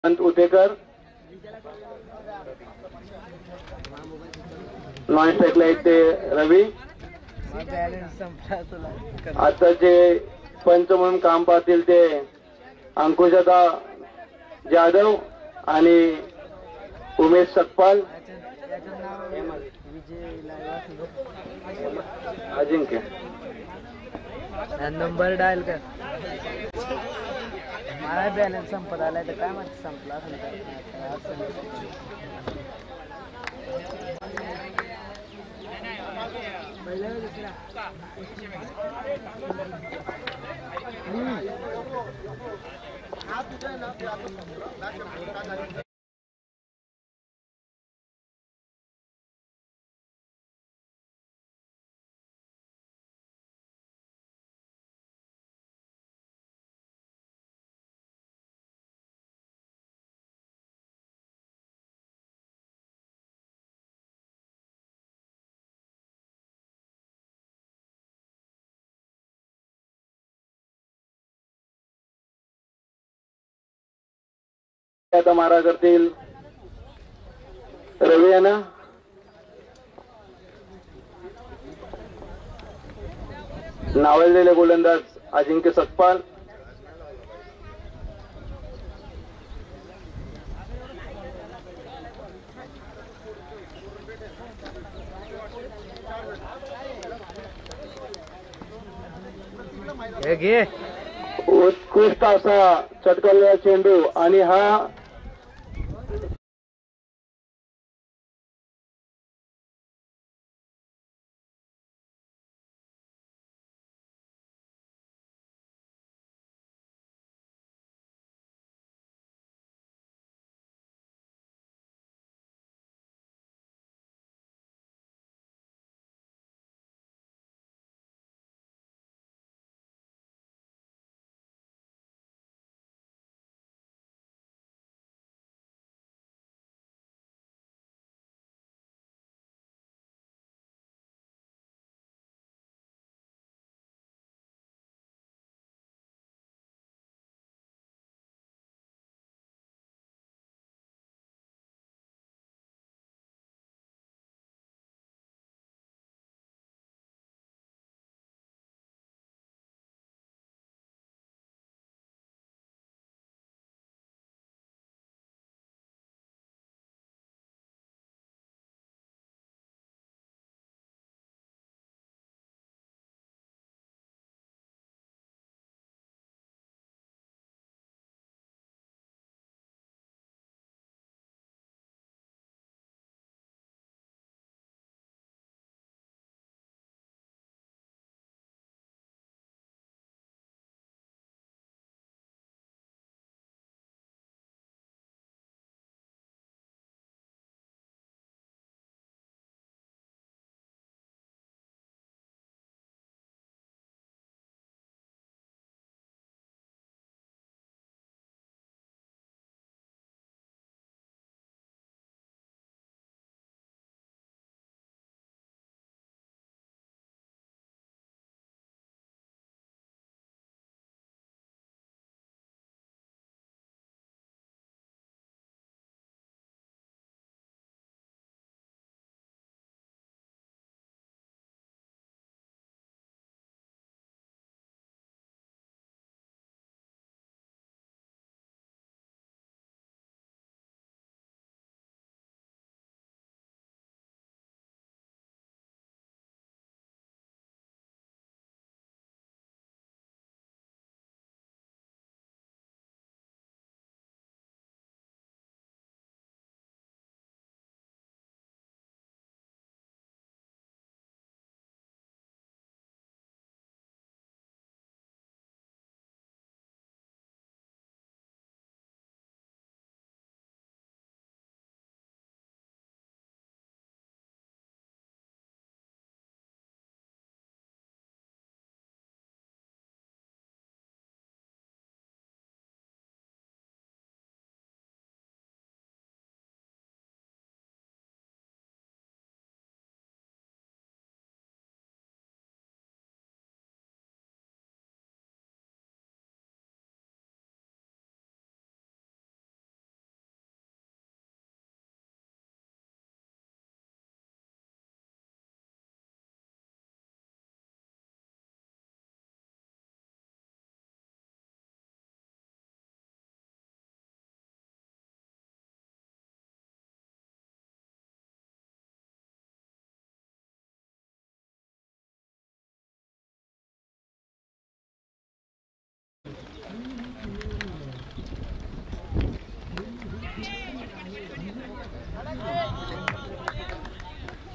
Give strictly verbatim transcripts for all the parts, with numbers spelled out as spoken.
संत Utekar non स्ट्राईकला एक ते रवी. आता जे पंच म्हणून काम पाहतील ते अंकुशदा जाधव आणि उमेश सकपाल. अजिंक्य नंबर डायल कर. मला बॅलन्स संपत आलाय तर काय माहिती संपला असेल आता मारा करतील रवी यांना. नावललेले गोलंदाज अजिंक्य सकपाल. उत्कृष्ट असा चटकलेला चेंडू आणि हा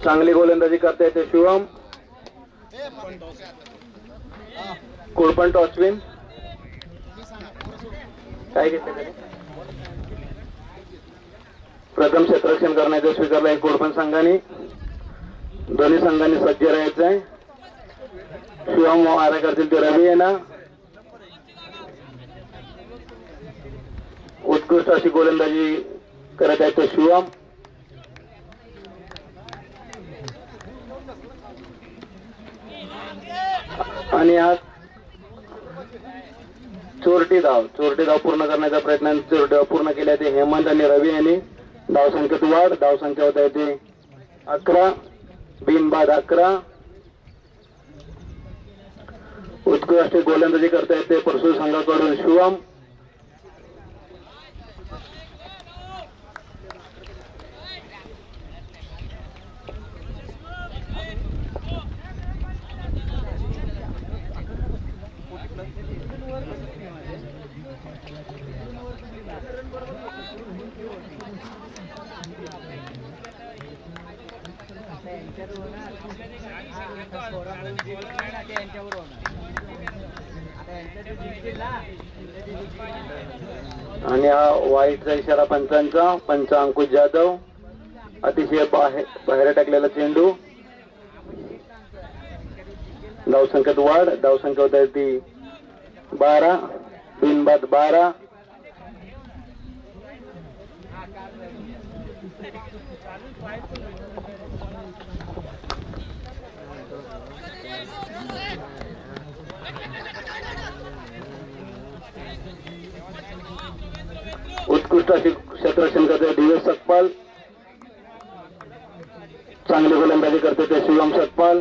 चांगली गोलंदाजी करतायत ते शिवम. कोळपण टॉचविन काय घेतलं त्याने? प्रथम क्षेत्ररक्षण करण्याचं स्वीकारलं आहे कोळपण संघाने. दोन्ही संघांनी सज्ज राहायचं आहे. शिवम मारा करतील ते रवी आहे ना. उत्कृष्ट अशी गोलंदाजी करत आहे ते शिवम. आणि हा चोरटी धाव चोरटी धाव पूर्ण करण्याचा प्रयत्न चोरटी धाव पूर्ण केल्या ते हेमंत आणि रवी यांनी. धावसंख्येत वाढ. धावसंख्या होत आहे ते अकरा. बिनबाद अकरा. उत्कृष्ट गोलंदाजी करता येते परशु संघाकडून शिवम. आणि हा वाईटचा इशारा पंचांचा. पंच अंकुश जाधव. अतिशय बाहेर बाहेर टाकलेला चेंडू. धावसंख्येत वाढ. धावसंख्या होत आहे ती बारा. बिनबाद बारा. उत्कृष्ट अशी क्षेत्ररक्षण करते दिवेश सकपाल. चांगली गोलंदाजी करते ते शिवम सकपाल.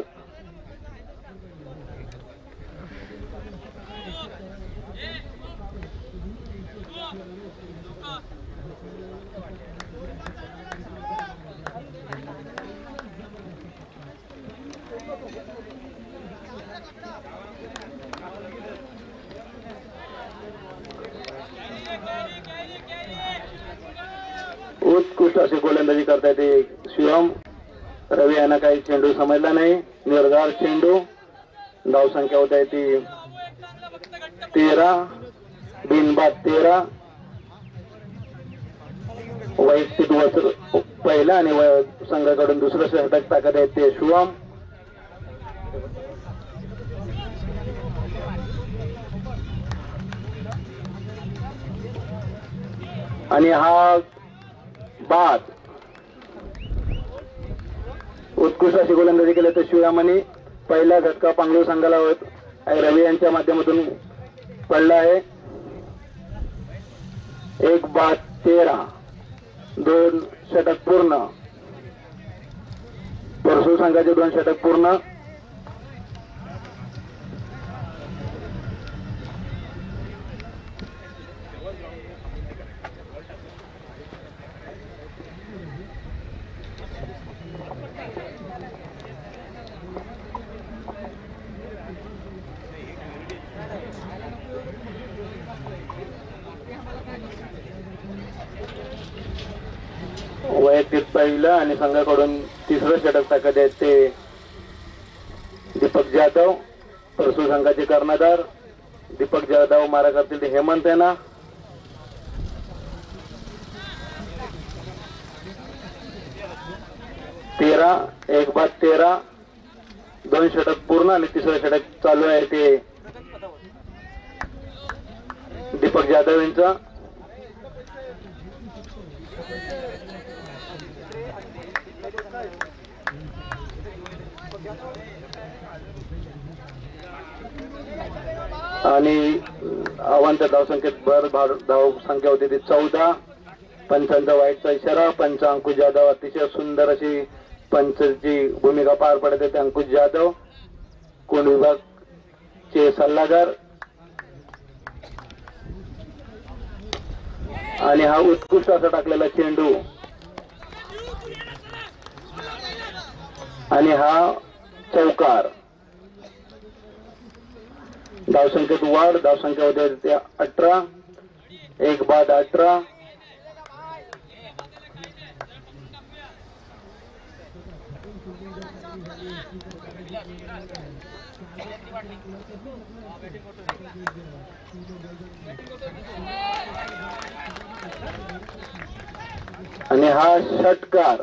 उत्कृष्ट अशी गोलंदाजी करता येते शिवम. रवी यांना काही चेंडू समजला नाही. निर्धार चेंडू. धावसंख्या होत आहे ती तेरा. बिनबाद तेरा. वैयक्तिक वस्त्र पहिला आणि संघाकडून दुसरं षटक टाकत आहेत ते शिवम. आणि हा बाद. उत्कृष्ट अशी गोलंदाजी केली तर शिवरामाने. पहिला झटका पांगळू संघाला होत रवी यांच्या माध्यमातून पडला आहे. एक बाद तेरा. दोन षटक पूर्ण. परशु संघाचे दोन षटक पूर्ण. वैयक्तिक पहिलं आणि संघाकडून तिसरं षटक टाकत आहेत ते दीपक जाधव. परशु संघाचे कर्णधार दीपक जाधव मारा करतील ते हेमंत आहे ना. तेरा. एक बाद तेरा. दोन षटक पूर्ण आणि तिसरं षटक चालू आहे ते दीपक जाधव यांचं. आणि अवांत धावसंख्येत भर धाव संख्या होती ती चौदा. पंचांचा वाईटचा इशारा. पंच अंकुश जाधव. अतिशय सुंदर अशी पंचची भूमिका पार पडत आहे अंकुश जाधव. कोण विभागचे सल्लागार. आणि हा उत्कृष्ट असा टाकलेला चेंडू. आणि हा चौकार. धावसंख्येत वाढ. धावसंख्या होते अठरा. एक बाद अठरा. आणि हा षटकार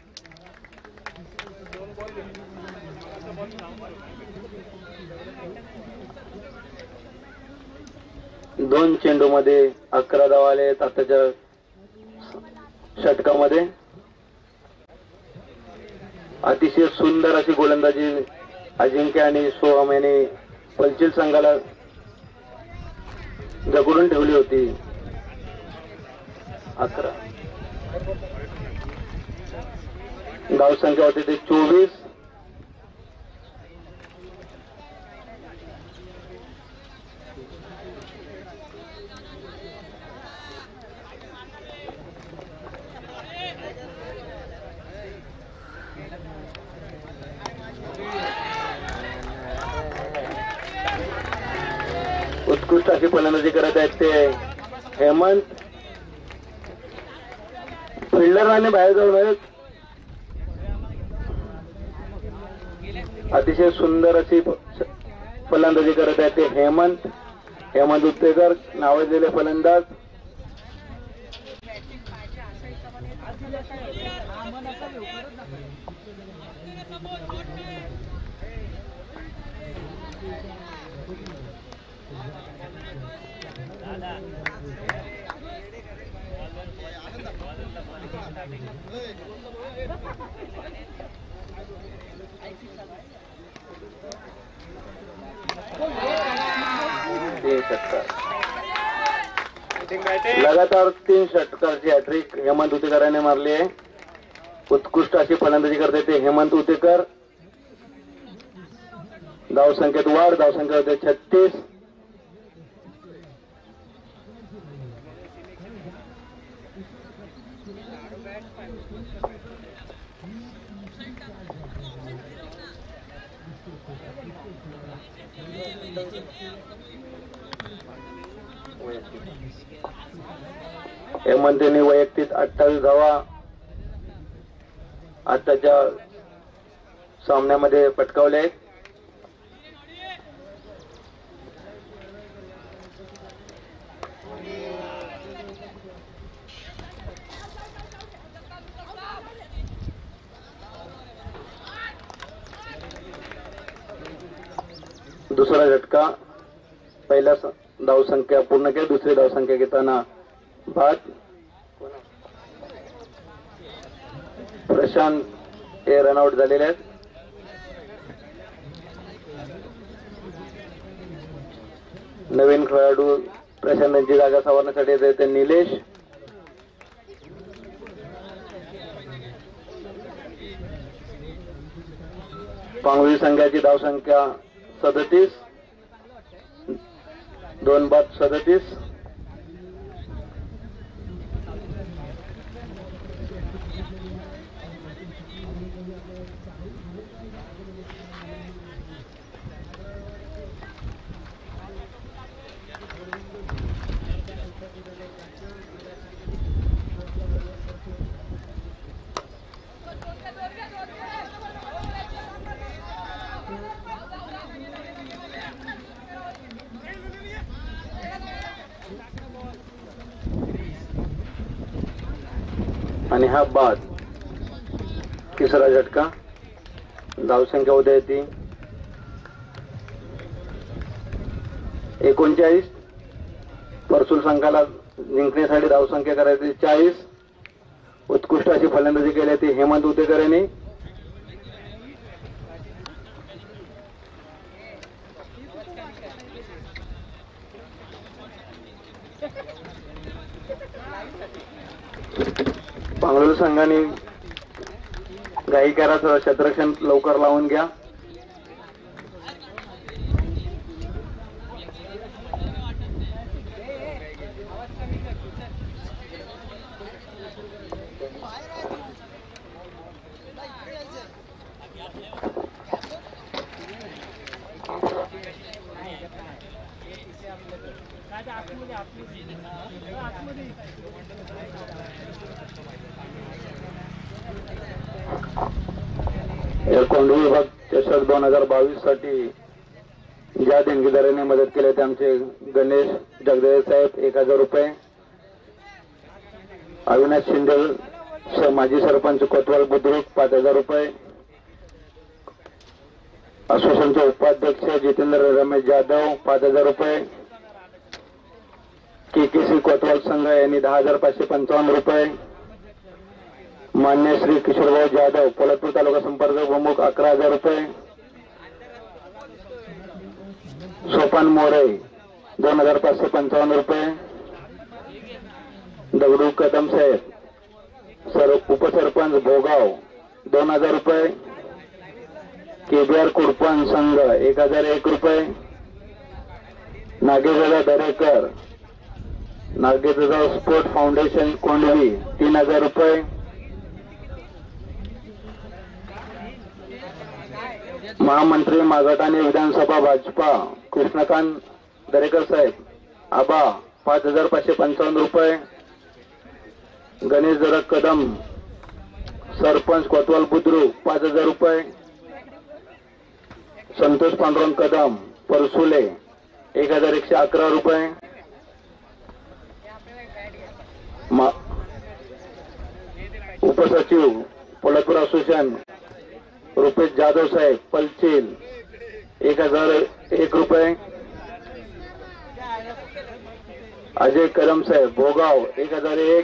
दोन चेंडू मध्ये अकरा धावा आले आताच्या षटकामध्ये. अतिशय सुंदर अशी गोलंदाजी अजिंक्य आणि सोहम यांनी पलचिल संघाला जगडून ठेवली होती. अकरा धावसंख्या होती ते चोवीस. उत्कृष्ट अशी फलंदाजी करत आहेत ते हेमंत. फिल्डरने बाहेर जाऊन आहेत. अतिशय सुंदर अशी फलंदाजी करत आहेत ते हेमंत. हेमंत उत्तेकर नावाजलेले फलंदाज. लगातार तीन षटकांची हॅट्रिक हेमंत उतेकरांनी मारली आहे. उत्कृष्ट अशी फलंदाजी करते ते हेमंत उतेकर. धावसंख्येत वाढ. धावसंख्या होते छत्तीस. हेमंतने वैयक्तिक अठ्ठावीस धावा आताच्या सामन्यामध्ये पटकावले आहेत. दुसरा झटका. पहिला धावसंख्या पूर्ण केली. दुसरी धावसंख्या घेताना बाद. प्रशांत हे रनआउट झालेले आहेत. नवीन खेळाडू प्रशांत जागा सावरण्यासाठी येते ते निलेश. पांगवी संघाची धावसंख्या सदतीस. दोन बाद सदतीस. आणि हा बाद. तिसरा झटका. धावसंख्या उद्या येते एकोणचाळीस. परसूल संघाला जिंकण्यासाठी धावसंख्या करायची चाळीस. उत्कृष्ट अशी फलंदाजी केली ती हेमंत उतेकर यांनी. पांगलोर संघाने घाई करा. क्षेत्ररक्षण लवकर लावून घ्या. कोंढवी विभाग चषक दोन हजार बावीस साठी ज्या देणगीदारांनी मदत केली ते आमचे गणेश जगदेव साहेब एक हजार रुपये, अविनाश शिंदे माजी सरपंच कोतवाल बुद्रुक पाच हजार रुपये, असोसिएशनचे उपाध्यक्ष जितेंद्र रमेश जाधव पाच हजार रुपये, केकेसी कोतवाल संघ यांनी दहा हजार पाचशे पंचावन्न रुपये, मान्य श्री किशोरभाऊ जाधव पोलादपूर तालुका संपर्क प्रमुख अकरा हजार रुपये, सोपान मोरे दोन हजार पाचशे पंचावन्न रुपये, दगडू कदम साहेब सर उपसरपंच भोगाव दोन हजार रुपये, केबीआर कुरपण संघ एक हजार एक रुपये, नागेशदादा दरेकर नागेशदादा स्पोर्ट फाउंडेशन कोंढवी तीन हजार रुपये, महामंत्री मागटाने विधानसभा भाजपा कृष्णकांत दरेकर साहेब आबा पाच हजार पाचशे पंचावन्न रुपये, गणेश जरक कदम सरपंच कोतवाल बुद्रुक पाच हजार रुपये, संतोष पांडुरंग कदम परसुले एक हजार एकशे अकरा रुपये, उपसचिव पोलादपूर असोसिएशन रुपेश जाधव साहेब पलचील एक हजार एक रुपये, अजय कदम साहेब भोगाव एक हजार एक,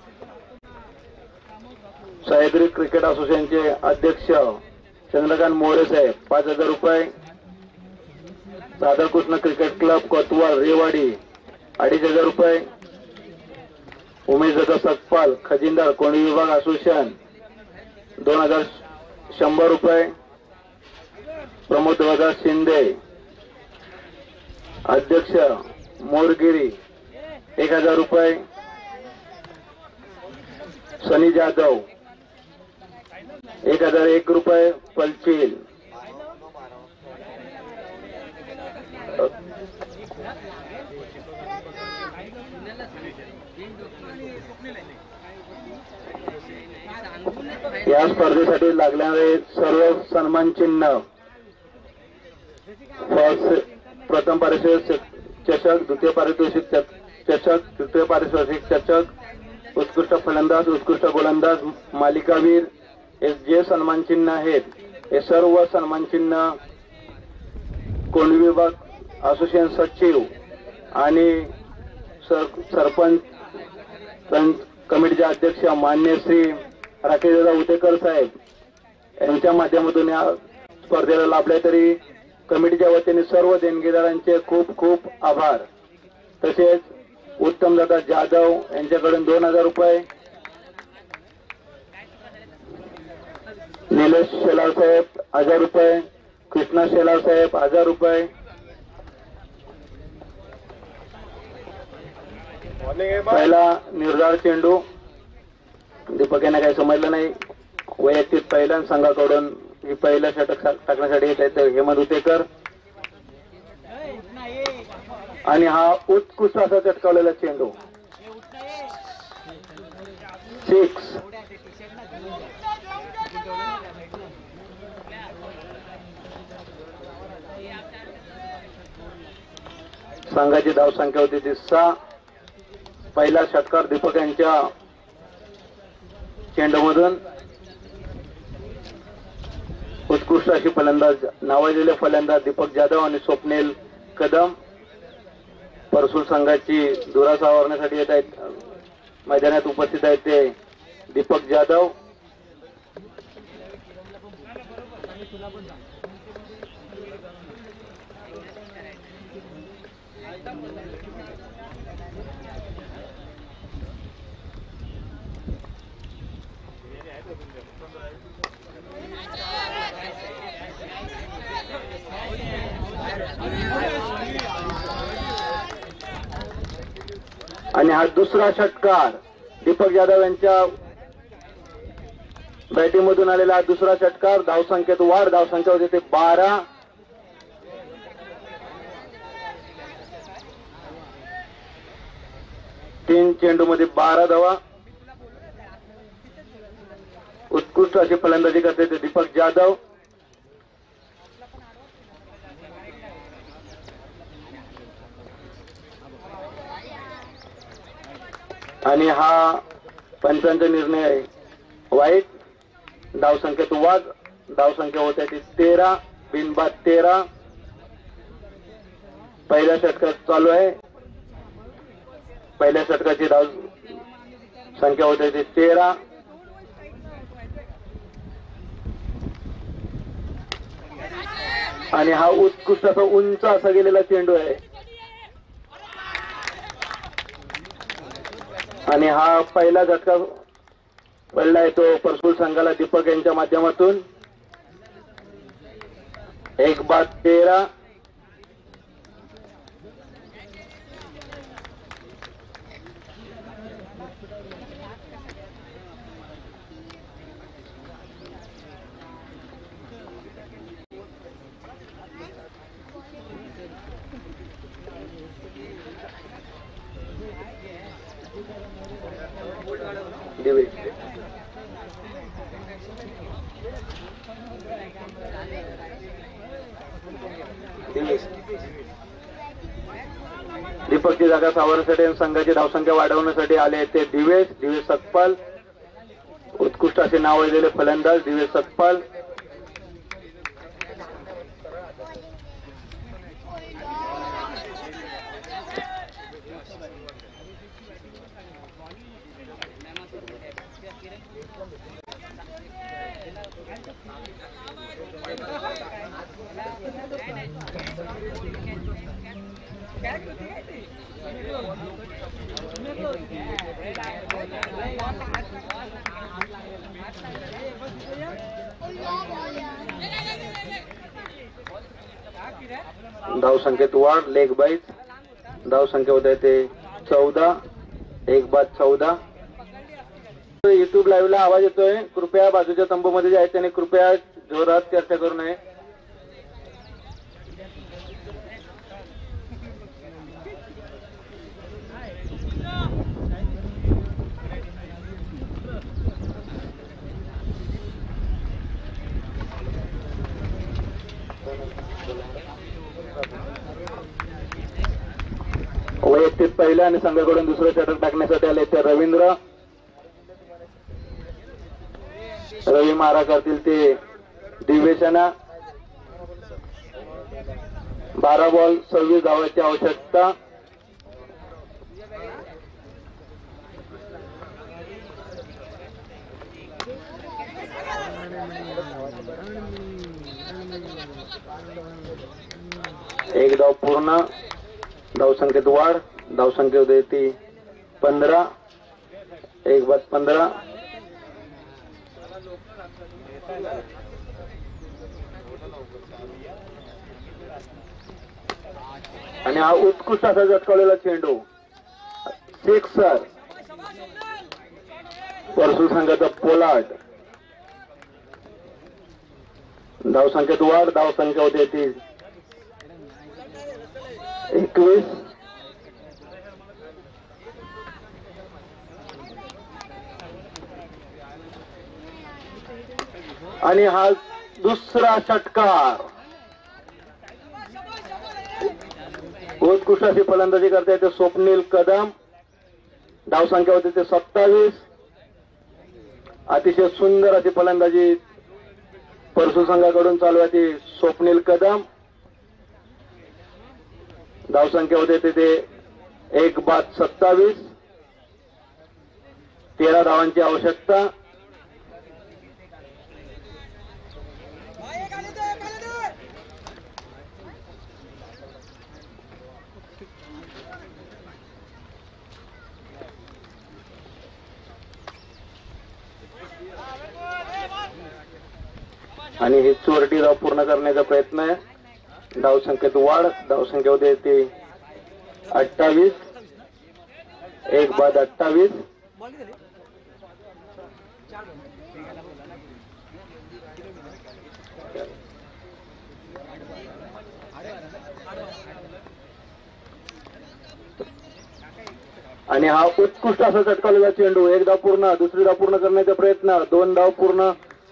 सह्याद्री क्रिकेट असोसिएशनचे अध्यक्ष चंद्रकांत मोरे साहेब पाच हजार रुपये, राधाकृष्ण क्रिकेट क्लब कोतवाल रेवाडी अडीच हजार रुपये, उमेश दादा सकपाल खजिनदार कोंढवी विभाग असोसिएशन दोन हजार शंभर रुपये, प्रमोद दादा शिंदे अध्यक्ष मोरगिरी एक हजार रुपये, सनी जाधव एक हजार एक रुपये पलचील, या स्पर्धेसाठी लागणारे सर्व सन्मान चिन्ह प्रथम पारितोषिक चषक, द्वितीय पारितोषिक चषक, तृतीय पारितोषिक चषक, उत्कृष्ट फलंदाज, उत्कृष्ट गोलंदाज, मालिकावीर हे जे सन्मान चिन्ह आहेत हे सर्व सन्मान चिन्ह कोंढवी विभाग असोसिएशन सचिव आणि सरपंच कमिटीचे अध्यक्ष मान्य श्री राकेशदादा उतेकर साहेब यांच्या माध्यमातून या स्पर्धेला लाभले, तरी कमिटीच्या वतीने सर्व देणगीदारांचे खूप खूप आभार. तसेच उत्तमदादा जाधव यांच्याकडून दोन हजार रुपये, निलेश शेलार साहेब हजार रुपये, कृष्णा शेलार साहेब हजार रुपये, पहिला निर्धार चेंडू दीपक यांना काही समजलं नाही, वैयक्तिक पहिल्या संघाकडून ही पहिलं षटक टाकण्यासाठी येत आहेत हेमंत उतेकर, आणि हा उत्कृष्ट असा चटकावलेला चेंडू सिक्स. संघाची धावसंख्या होती ती सहा. पहिला षटकार दीपक यांच्या चेंडूमधून उत्कृष्ट अशी फलंदाज नावाजलेले फलंदाज दीपक जाधव आणि स्वप्नील कदम परसूर संघाची धुरा सावरण्यासाठी येत आहेत, मैदानात उपस्थित आहेत ते दीपक जाधव. आणि हा दुसरा षटकार दीपक जाधव यांच्या बॅटिंगमधून आलेला दुसरा षटकार. धावसंख्येत वाढ, धावसंख्या होती ते बारा. तीन चेंडूमध्ये बारा धावा. उत्कृष्ट अशी फलंदाजी करते ते दीपक जाधव. आणि हा पंचांचा निर्णय वाईट. धावसंख्येत वाद. धावसंख्या होत्या ती तेरा. बिनबाद तेरा. पहिल्या षटकात चालू आहे. पहिल्या षटकाची धाव संख्या होते ती तेरा. आणि हा उत्कृष्ट असा उंच असा गेलेला चेंडू आहे. आणि हा पहिला झटका पडलाय तो परसूल संघाला दीपक यांच्या माध्यमातून. एक बाद तेरा. दिवेश दीपकची जागा सावरण्यासाठी आणि संघाची धावसंख्या वाढवण्यासाठी आले ते दिवेश. दिवेश सतपाल उत्कृष्ट असे नाव असलेले फलंदाज दिवेश सतपाल. धावसंख्येत वाढ. Leg byes. धावसंख्या होत आहे ते चौदा. एक बाद चौदा. युट्यूब लाईव्ह ला आवाज येतोय. कृपया बाजूच्या तंबूमध्ये जे आहेत त्याने कृपया जोरात चर्चा करू नये. वैयक्तिक पहिल्या आणि संघाकडून दुसरं षटक टाकण्यासाठी आले ते रवींद्र. रवी मारा करतील ते दिवेशना. बारा बॉल सव्वीस धावांची आवश्यकता. एक धाव पूर्ण. धावसंख्येत वाढ. धावसंख्या होते ती पंधरा. एक बाद पंधरा. आणि हा उत्कृष्ट असा झटकावलेला चेंडू सिक्सर. परसूल संघाचा पोलार्ड. धावसंख्येत वाढ. धावसंख्या होते ती एकवीस. आणि हा दुसरा षटकार. उत्कृष्ट अशी फलंदाजी करता येते स्वप्नील कदम. धावसंख्या होती ते सत्तावीस. अतिशय सुंदर अशी फलंदाजी परसूल संघाकडून चालू आहे ती स्वप्नील कदम. धावसंख्या होते ते एक बाद सत्तावीस. तेरा धावांची आवश्यकता. आणि ही चोरटी धाव पूर्ण करण्याचा प्रयत्न आहे. धावसंख्येत वाढ. धावसंख्या होते ती अठ्ठावीस. एक बाद अठ्ठावीस. आणि हा उत्कृष्ट असा झटकावलेला चेंडू. एक धाव पूर्ण. दुसरी धाव पूर्ण करण्याचा प्रयत्न. दोन धाव पूर्ण.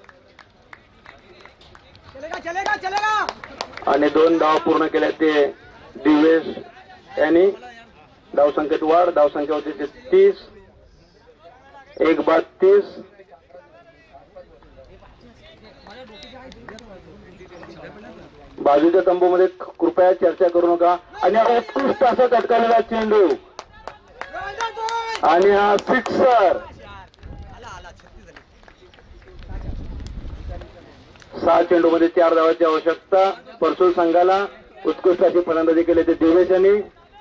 आणि दोन धाव पूर्ण केल्या ते दिवेश यांनी. धावसंख्येत वाढ. धावसंख्या होती ते तीस. एक बत्तीस बाजूच्या तंबूमध्ये कृपया चर्चा करू नका. आणि हा उत्कृष्ट असा चटकावलेला चेंडू आणि हा सिक्सर. सहा चेंडू मध्ये चार धावांची आवश्यकता. परसूळ संघाला उत्कृष्ट अशी फलंदाजी केली ते दिवेश यांनी.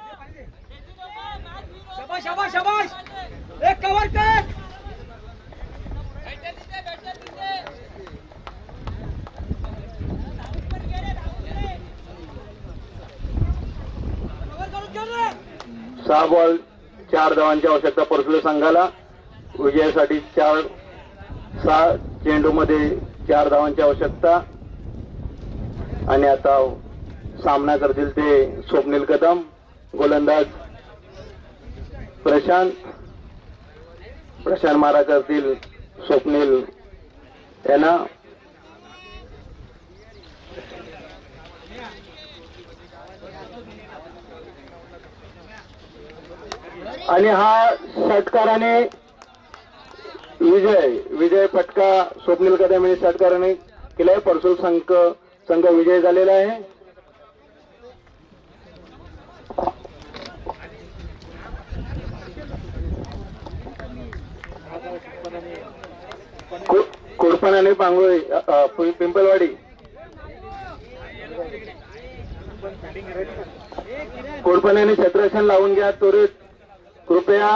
सहा बॉल चार धावांची आवश्यकता परसूळ संघाला. विजयासाठी चार सहा चेंडू मध्ये चार धावांची आवश्यकता. आणि आता सामना करतील ते स्वप्नील कदम. गोलंदाज प्रशांत प्रशांत मारा करतील स्वप्नील यांना. आणि हा षटकाराने विजय विजय फटका स्वप्नील कदम यांनी षटकाराने केलाय. परसूळ संघ संघ विजय झालेला आहे. कोरपण आणि पांगोळी पिंपलवाडी. कोरपण यांनी क्षेत्ररक्षण लावून घ्या त्वरित कृपया.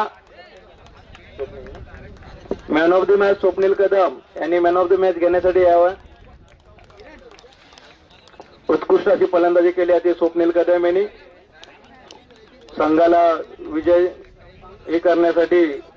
Man of the match Swapnil Kadam यांनी मॅन ऑफ द मॅच घेण्यासाठी यावं. उत्कृष्ट अशी फलंदाजी केली आहे स्वप्नील कदम यांनी. संघाला विजय हे करण्यासाठी